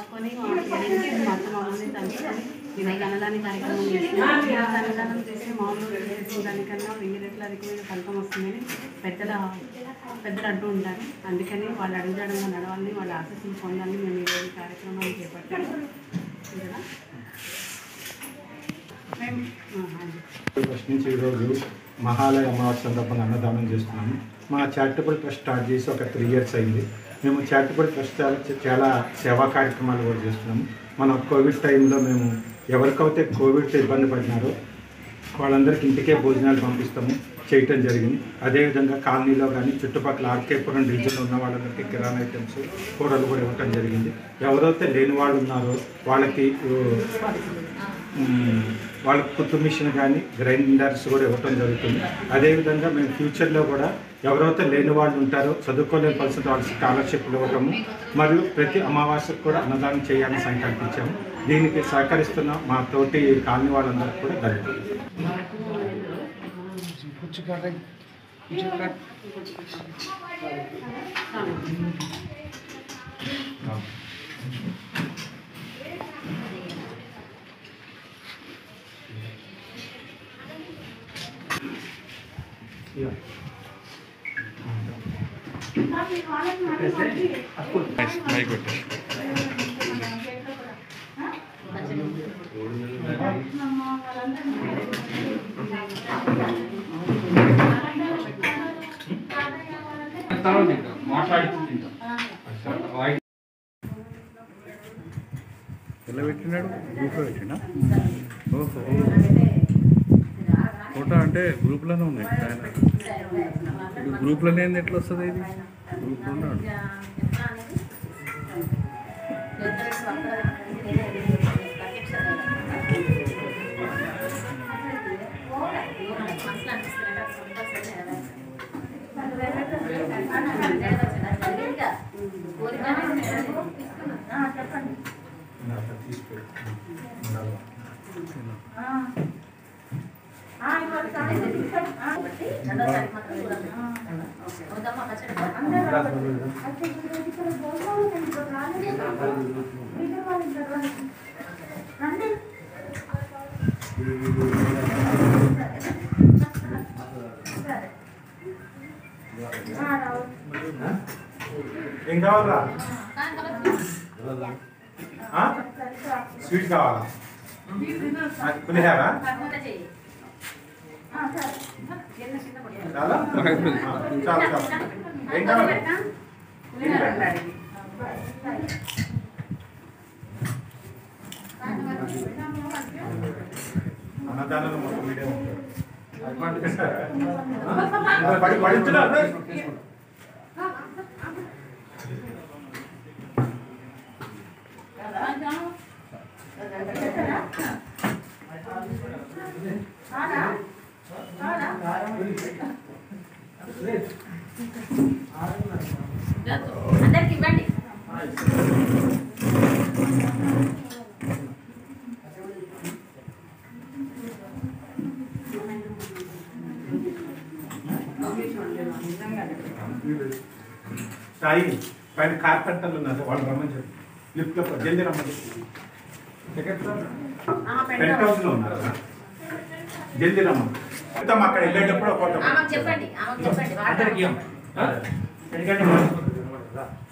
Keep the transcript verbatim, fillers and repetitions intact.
రాసుకొని మా పేరెంట్స్ మా అత్త మామూలు తలుచుకొని ఈరోజు అన్నదాని కార్యక్రమం చేసి అన్నదానం చేసి మామూలు చేసుకోవడానికన్నా వెయ్యి రెట్ల అధికమైన ఫలితం వస్తుందని పెద్దల పెద్దలు అంటూ ఉంటారు. అందుకని వాళ్ళు అడుగుజాడంగా నడవాలని వాళ్ళ ఆశీస్సులు పొందాలని మేము ఈరోజు కార్యక్రమాన్ని చేపట్టాము. ఫస్ట్ నుంచి ఈరోజు మహాలయ అమావాస్య సందర్భంగా అన్నదానం చేస్తున్నాము. మా చారిటబుల్ ట్రస్ట్ స్టార్ట్ చేసి ఒక త్రీ ఇయర్స్ అయింది. మేము చారిటబుల్ ట్రస్ట్ చాలా సేవా కార్యక్రమాలు కూడా చేస్తున్నాము. మన కోవిడ్ టైంలో మేము ఎవరికైతే కోవిడ్తో ఇబ్బంది పడినారో వాళ్ళందరికీ ఇంటికే భోజనాలు పంపిస్తాము చేయటం జరిగింది. అదేవిధంగా కాలనీలో కానీ చుట్టుపక్కల ఆర్కేపురం డివిజన్లో ఉన్న వాళ్ళందరికీ కిరాణా ఐటమ్స్ కూరలు కూడా ఇవ్వటం జరిగింది. ఎవరైతే లేని వాళ్ళు ఉన్నారో వాళ్ళకి వాళ్ళకి కుట్టు మిషన్ కానీ గ్రైండర్స్ కూడా ఇవ్వటం జరుగుతుంది. అదేవిధంగా మేము ఫ్యూచర్లో కూడా ఎవరైతే లేని వాళ్ళు ఉంటారో చదువుకోలేని పరిస్థితి వాళ్ళకి స్కాలర్షిప్లు ఇవ్వటము మరియు ప్రతి అమావాస్యకు కూడా అన్నదానం చేయాలని సంకల్పించాము. దీనికి సహకరిస్తున్న మా తోటి కాలనీ వాళ్ళందరికీ కూడా ధన్యవాదాలు. ఎలా పెట్టినాడు? గ్రూప్లో పెట్టినా? ఓహో, ఫోటో అంటే గ్రూప్లోనే ఉన్నాయి. ఇప్పుడు గ్రూప్లోనే ఏంది ఎట్లా వస్తుంది? ఇది గ్రూప్లో ఉన్నాడు. ఏం కావాలా? స్వీట్ కావాలా? పులిహార చాలా చాలా చాలా ఏం కావాలి? అన్నదానంలో మొత్తం మీడియా పడి పడించున్నారు. అందరికి ఇవ్వండి. సాయి పైన కార్పెంటర్లు ఉన్నారు, వాళ్ళు రమ్మని చెప్పి లిఫ్ట్లో జల్దీ రమ్మని పెంట్ హౌస్ లో ఉన్నారు. జల్దీ రమ్మని అక్కడ వెళ్ళేటప్పుడు చెప్పండి.